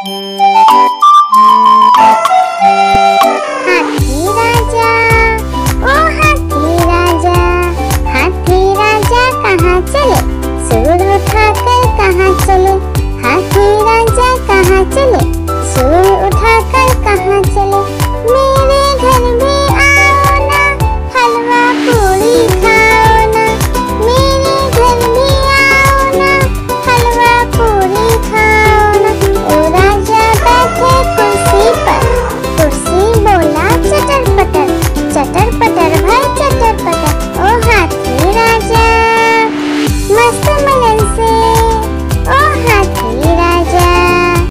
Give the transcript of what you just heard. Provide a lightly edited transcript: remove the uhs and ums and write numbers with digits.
हाथी राजा, ओ हाथी राजा, हाथी राजा कहाँ चले, सूंड उठाकर कहाँ चले, हाथी राजा कहाँ चले।